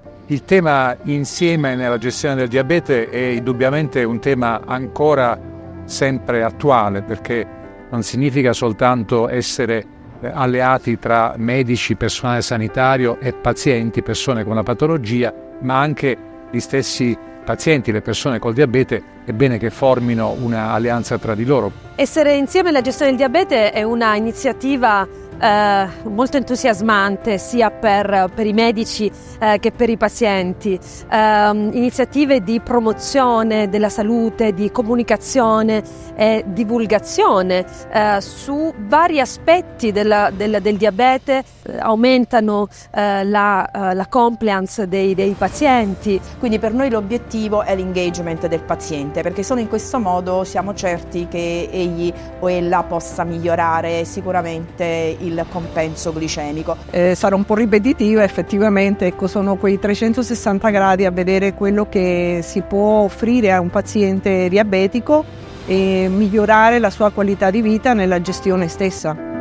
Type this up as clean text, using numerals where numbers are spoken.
Il tema insieme nella gestione del diabete è indubbiamente un tema ancora sempre attuale, perché non significa soltanto essere alleati tra medici, personale sanitario e pazienti, persone con la patologia, ma anche gli stessi pazienti, le persone col diabete, è bene che formino una alleanza tra di loro. Essere insieme alla gestione del diabete è una iniziativa molto entusiasmante sia per i medici che per i pazienti, iniziative di promozione della salute, di comunicazione e divulgazione su vari aspetti del diabete, aumentano la compliance dei pazienti. Quindi per noi l'obiettivo è l'engagement del paziente, perché solo in questo modo siamo certi che egli o ella possa migliorare sicuramente il compenso glicemico. Sarà un po' ripetitivo, effettivamente, ecco, sono quei 360 gradi a vedere quello che si può offrire a un paziente diabetico e migliorare la sua qualità di vita nella gestione stessa.